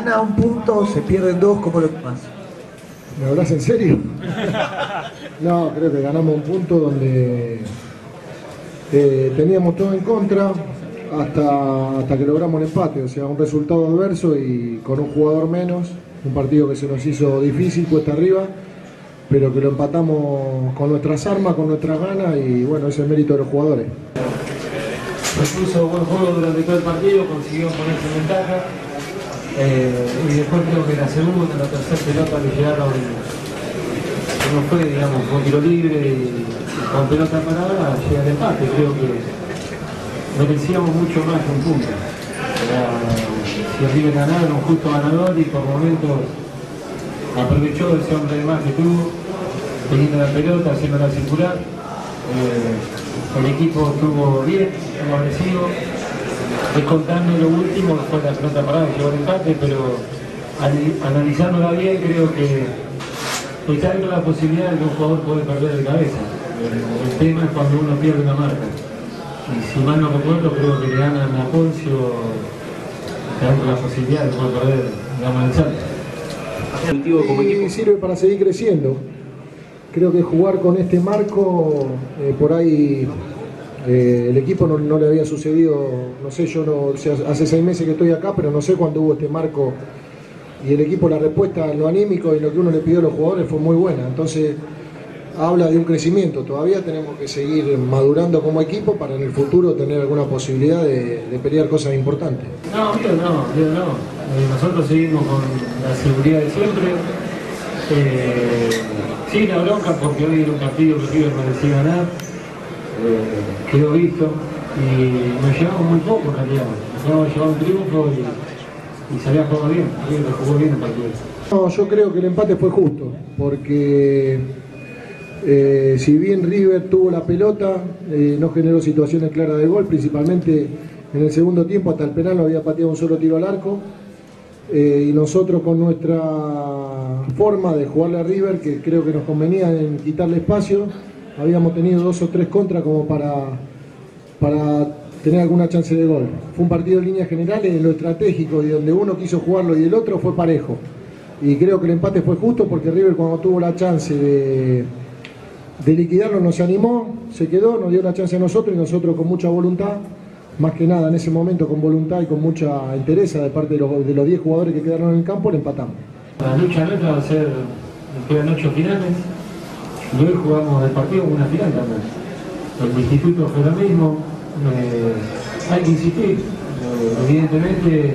gana un punto, se pierden dos, ¿cómo lo tomas? ¿Me hablas en serio? No, creo que ganamos un punto donde teníamos todo en contra hasta que logramos el empate, o sea, un resultado adverso y con un jugador menos, un partido que se nos hizo difícil, cuesta arriba, pero que lo empatamos con nuestras armas, con nuestras ganas y bueno, ese es el mérito de los jugadores. Puso buen juego durante todo el partido, consiguió ponerse en ventaja y después creo que la segunda, la tercera pelota le llegaron, no fue, digamos, con tiro libre y con pelota parada llega el empate. Creo que merecíamos mucho más que un punto. Si River ganaba era un justo ganador y por momentos aprovechó ese hombre de más que tuvo, teniendo la pelota, haciéndola circular. El equipo estuvo bien, estuvo agresivo, descontando lo último, que fue la pelota parada que llevó el empate, pero analizándola bien creo que está dentro la posibilidad de que un jugador puede perder de cabeza. El tema es cuando uno pierde una marca. Y si mal no recuerdo, creo que le ganan a Poncio, está dentro la posibilidad de poder perder, digamos, el salto. Y sirve para seguir creciendo. Creo que jugar con este marco, por ahí el equipo no le había sucedido, no sé, yo no, o sea, hace 6 meses que estoy acá, pero no sé cuándo hubo este marco y el equipo, la respuesta en lo anímico y lo que uno le pidió a los jugadores fue muy buena, entonces habla de un crecimiento. Todavía tenemos que seguir madurando como equipo para en el futuro tener alguna posibilidad de pelear cosas importantes. No. Nosotros seguimos con la seguridad de siempre. Sí, la bronca porque hoy era un partido que River merecía ganar, quedó visto y nos llevamos muy poco en realidad. Nos llevamos un triunfo y se había jugado bien, River jugó bien el partido. No, yo creo que el empate fue justo, porque si bien River tuvo la pelota, no generó situaciones claras de gol, principalmente en el segundo tiempo, hasta el penal no había pateado un solo tiro al arco. Y nosotros con nuestra forma de jugarle a River, que creo que nos convenía en quitarle espacio, habíamos tenido 2 o 3 contras como para tener alguna chance de gol. Fue un partido en líneas generales, en lo estratégico, y donde uno quiso jugarlo y el otro fue parejo. Y creo que el empate fue justo porque River, cuando tuvo la chance de liquidarlo, no se animó, se quedó, nos dio la chance a nosotros y nosotros con mucha voluntad, más que nada en ese momento con voluntad y con mucha entereza de parte de los 10 jugadores que quedaron en el campo, le empatamos. La lucha nuestra va a ser, nos quedan 8 finales, y hoy jugamos el partido como una final también. El instituto fue lo mismo, hay que insistir, evidentemente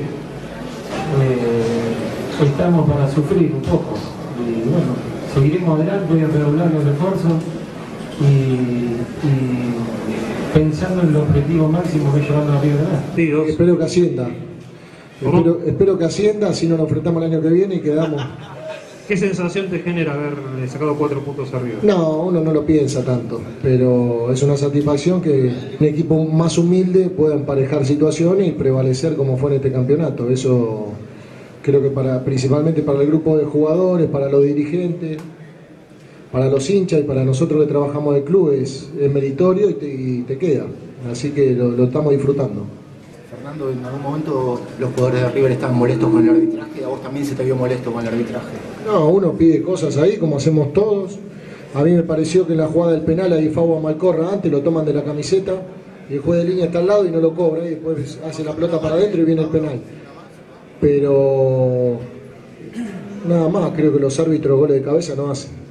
estamos para sufrir un poco, y bueno, seguiremos adelante, redoblando el esfuerzo y pensando en el objetivo máximo que es llevando a River a ganar. Espero que ascienda. Espero que ascienda, así nos enfrentamos el año que viene y quedamos. ¿Qué sensación te genera haberle sacado 4 puntos arriba? No, uno no lo piensa tanto, pero es una satisfacción que un equipo más humilde pueda emparejar situaciones y prevalecer como fue en este campeonato. Eso creo que principalmente para el grupo de jugadores, para los dirigentes, para los hinchas y para nosotros que trabajamos del club es meritorio y te queda. Así que lo estamos disfrutando. Fernando, en algún momento los jugadores de River estaban molestos con el arbitraje, ¿a vos también se te vio molesto con el arbitraje? No, uno pide cosas ahí, como hacemos todos. A mí me pareció que en la jugada del penal ahí Fabo a Malcorra antes, lo toman de la camiseta, y el juez de línea está al lado y no lo cobra, y después hace la pelota para adentro y viene el penal. Pero nada más, creo que los árbitros goles de cabeza no hacen.